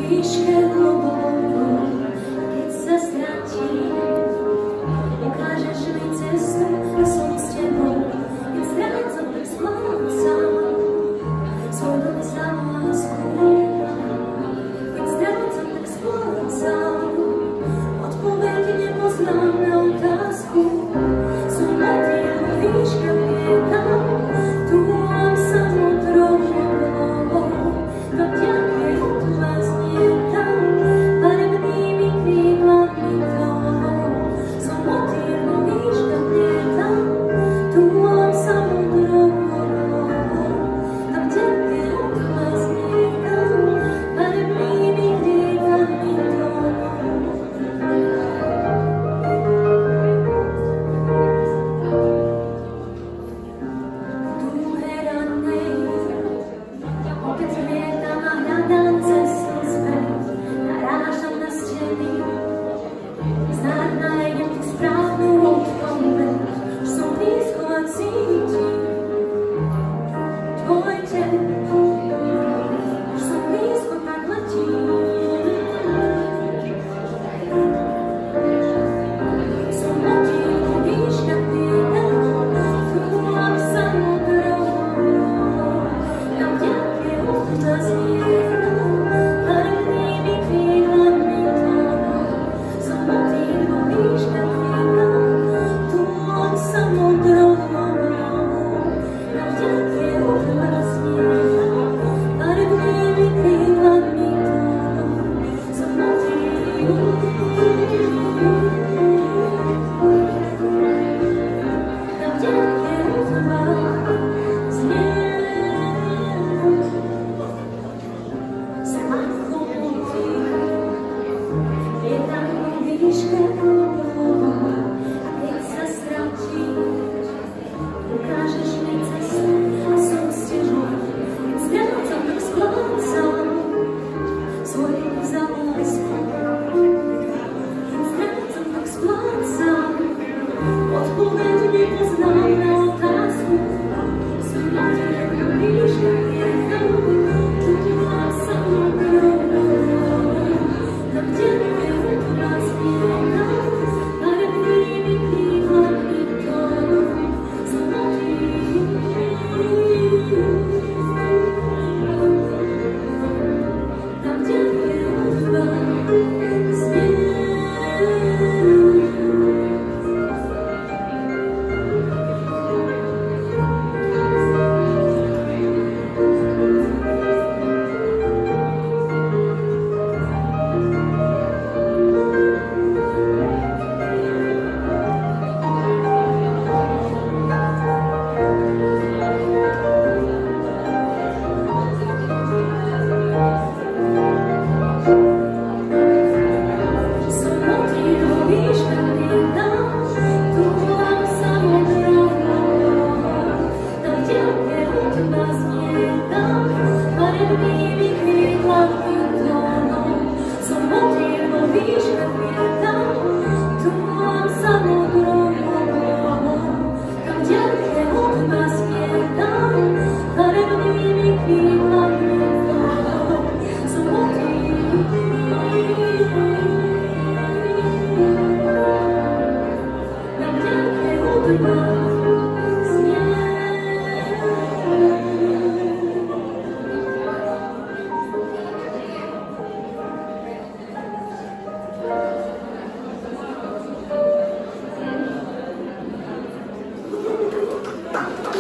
výške hlboko, keď sa stratím, ukážeš mi cestu a som s tebou, keď strácam, tak splácam svoju za lásku. Keď strácam, tak splácam, odpoveď nepoznám na otázku. Som motýl vo výške lietam, túlam sa modrou hlavou, do ďalej od vás lietam, farebnými krídlami tou. Som motýl vo výške lietam, túlam sa modrou hlavou, tam ďalej od vás lietam, farebnými krídlami tou. Opäť lietam a hľadám cestu späť, narážam na steny, snáď nájdem tú správnu odpoveď, že som blízko a cítim tvoj tep, že som blízko, tak letím. Som motýl vo výškach lietam, túlam sa modrou hlavou, tam ďalej od nás lietam.